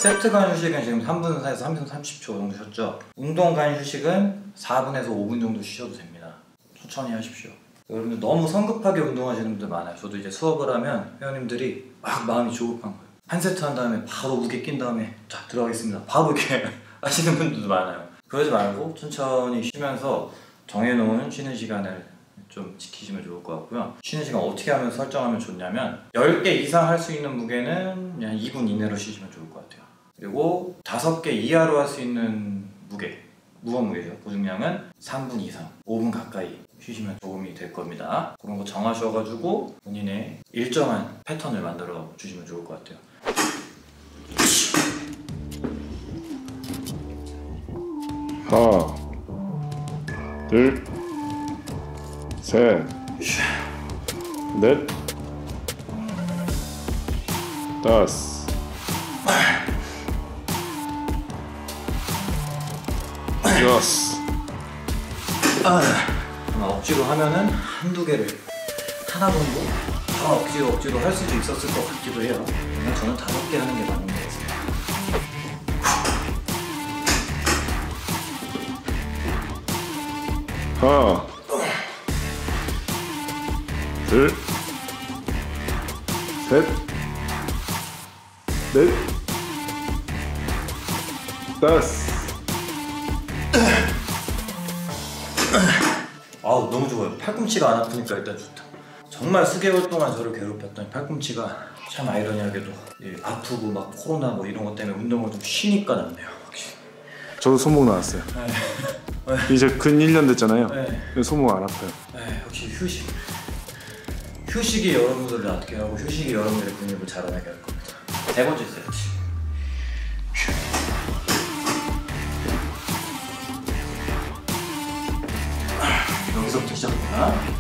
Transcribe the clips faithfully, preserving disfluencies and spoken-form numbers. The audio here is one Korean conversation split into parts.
세트 간 휴식은 지금 삼 분에서 삼 분 삼십 초 정도 쉬었죠. 운동 간 휴식은 사 분에서 오 분 정도 쉬셔도 됩니다. 천천히 하십시오. 여러분들 너무 성급하게 운동하시는 분들 많아요. 저도 이제 수업을 하면 회원님들이 막 마음이 조급한 거예요. 한 세트 한 다음에 바로 무게 낀 다음에 자 들어가겠습니다 바로 이렇게 하시는 분들도 많아요. 그러지 말고 천천히 쉬면서 정해놓은 쉬는 시간을 좀 지키시면 좋을 것 같고요. 쉬는 시간 어떻게 하면 설정하면 좋냐면 열 개 이상 할 수 있는 무게는 그냥 이 분 이내로 쉬시면 좋을 것 같아요. 그리고 다섯 개 이하로 할 수 있는 무게, 무언 무게죠. 보중량은 삼 분 이상, 오 분 가까이 쉬시면 도움이 될 겁니다. 그런 거 정하셔가지고 본인의 일정한 패턴을 만들어 주시면 좋을 것 같아요. 하나, 둘, 셋, 넷, 다섯, 여섯. 아, 억지로 하면은 한두 개를 하나 정도 더 억지로 억지로 할 수도 있었을 것 같기도 해요. 그냥 저는 다섯 개 하는 게 맞는 것 같습니다. 하나, 둘, 셋, 넷, 다섯. 아우 너무 좋아요. 팔꿈치가 안 아프니까 일단 좋다. 정말 수개월 동안 저를 괴롭혔던 팔꿈치가 참 아이러니하게도 예, 아프고 막 코로나 뭐 이런 것 때문에 운동을 좀 쉬니까 낫네요. 확실히. 저도 손목 나왔어요. 네. 이제 근 일 년 됐잖아요. 네. 손목 안 아파요. 네, 역시 휴식. 휴식이 여러분들을 낫게 하고 휴식이 여러분들의 근육을 자라나게 할 겁니다. 세 번째 세트. 여기서부터 시작합니다.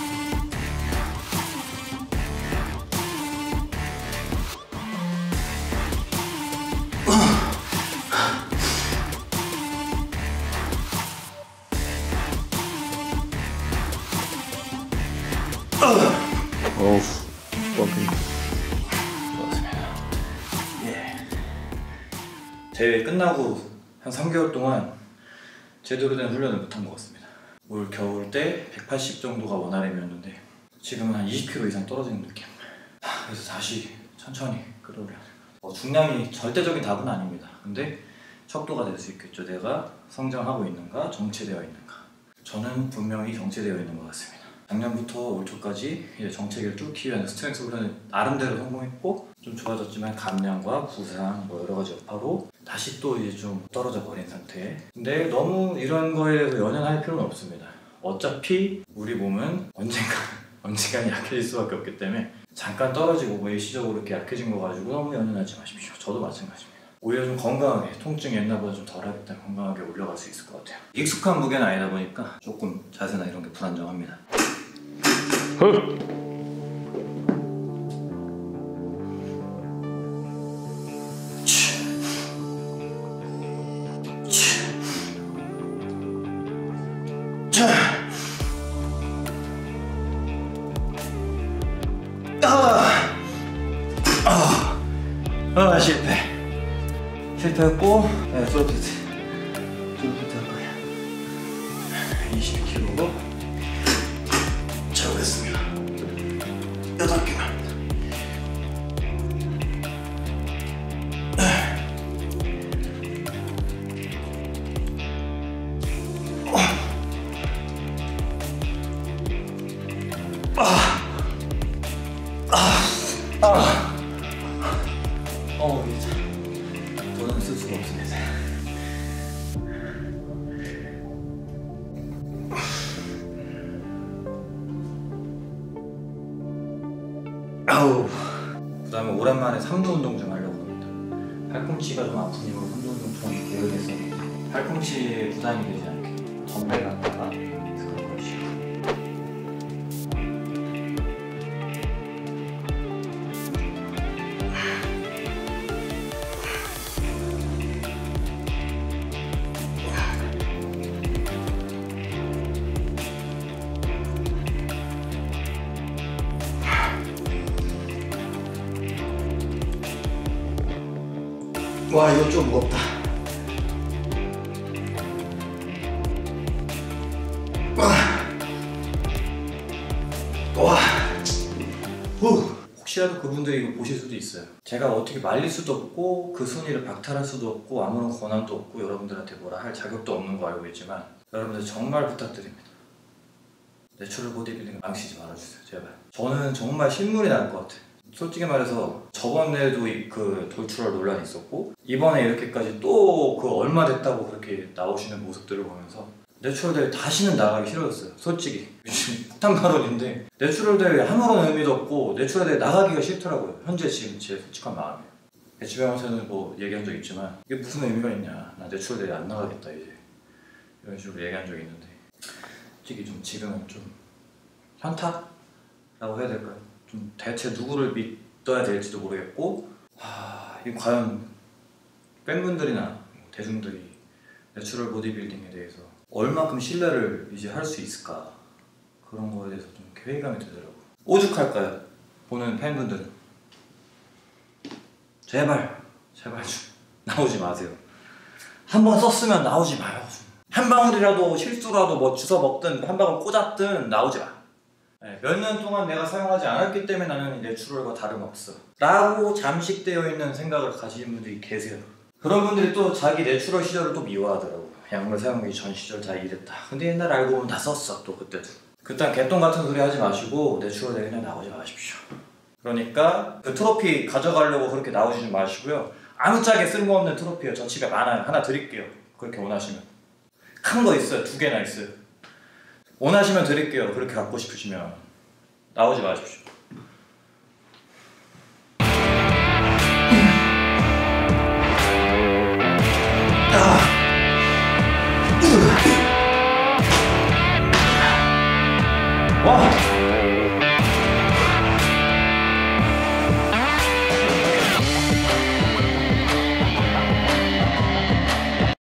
어우, 뻥핑. 좋았습니다. 예. 대회 끝나고 한 삼 개월 동안 제대로 된 훈련을 못한 것 같습니다. 올 겨울 때 백팔십 정도가 원활함이었는데 지금은 한 이십 킬로그램 이상 떨어지는 느낌. 그래서 다시 천천히 끌어올려야 돼요. 어, 중량이 절대적인 답은 아닙니다. 근데 척도가 될 수 있겠죠. 내가 성장하고 있는가, 정체되어 있는가. 저는 분명히 정체되어 있는 것 같습니다. 작년부터 올 초까지 이제 정체기를 뚫기 위한 스트렝스 훈련을 나름대로 성공했고 좀 좋아졌지만 감량과 부상 뭐 여러 가지 여파로 다시 또 이제 좀 떨어져 버린 상태. 근데 너무 이런 거에 대해서 연연할 필요는 없습니다. 어차피 우리 몸은 언젠가 언젠가 약해질 수밖에 없기 때문에 잠깐 떨어지고 뭐 일시적으로 이렇게 약해진 거 가지고 너무 연연하지 마십시오. 저도 마찬가지입니다. 오히려 좀 건강하게, 통증이 옛날보다 좀 덜하기 때문에 건강하게 올라갈 수 있을 것 같아요. 익숙한 무게는 아니다 보니까 조금 자세나 이런 게 불안정합니다. 헐. 아, 아 실패. 실패했고, 네, 솔로피트. 솔로피트 할 거예요. 이십 킬로그램로 채우겠습니다. 여덟 개만. 어, 이제 저는 쓸 수가 없습니다. 아우. 그 다음에 오랜만에 삼두 운동 좀 하려고 합니다. 팔꿈치가 좀 아픈 이후로 삼두 운동 좀 계획했었는데 팔꿈치에 부담이 되지 않게 덤벨 갖다가 스쿼트 걸으시고. 와 이거 좀 무겁다. 와, 와, 후. 혹시라도 그분들이 이거 보실 수도 있어요. 제가 어떻게 말릴 수도 없고 그 순위를 박탈할 수도 없고 아무런 권한도 없고 여러분들한테 뭐라 할 자격도 없는 거 알고 있지만 여러분들 정말 부탁드립니다. 내추럴 보디빌딩 망치지 말아주세요 제발. 저는 정말 신물이 날 것 같아요. 솔직히 말해서 저번에도 그 돌출할 논란이 있었고 이번에 이렇게까지 또 그 얼마 됐다고 그렇게 나오시는 모습들을 보면서 내추럴 대회 다시는 나가기 싫어졌어요. 솔직히 폭탄 발언인데 내추럴 대회 아무런 의미도 없고 내추럴 대회 나가기가 싫더라고요. 현재 지금 제 솔직한 마음이에요. 배치병원에서는 뭐 얘기한 적 있지만 이게 무슨 의미가 있냐, 나 내추럴 대회 안 나가겠다 이제 이런 식으로 얘기한 적이 있는데 솔직히 좀 지금은 좀 현타라고 해야 될까요? 좀 대체 누구를 믿어야 될지도 모르겠고 하... 이 과연 팬분들이나 대중들이 내추럴 보디빌딩에 대해서 얼마큼 신뢰를 이제 할 수 있을까 그런 거에 대해서 좀 회의감이 들더라고요. 오죽할까요? 보는 팬분들은 제발 제발 좀 나오지 마세요. 한 번 썼으면 나오지 마요. 한 방울이라도 실수라도 뭐 주워 먹든 한 방울 꽂았든 나오지 마. 네, 몇 년 동안 내가 사용하지 않았기 때문에 나는 내추럴과 다름없어 라고 잠식되어 있는 생각을 가지는 분들이 계세요. 그런 분들이 또 자기 내추럴 시절을 또 미워하더라고. 약물 사용하기 전 시절 다 이랬다. 근데 옛날 알고 보면 다 썼어 또 그때도. 그딴 개똥 같은 소리 하지 마시고 내추럴 대회 그냥 나오지 마십시오. 그러니까 그 트로피 가져가려고 그렇게 나오시지 마시고요. 아무짝에 쓸모없는 트로피요. 저 집에 많아요. 하나 드릴게요. 그렇게 원하시면. 큰 거 있어요. 두 개나 있어요. 원하시면 드릴게요. 그렇게 갖고 싶으시면 나오지 마십시오. 아.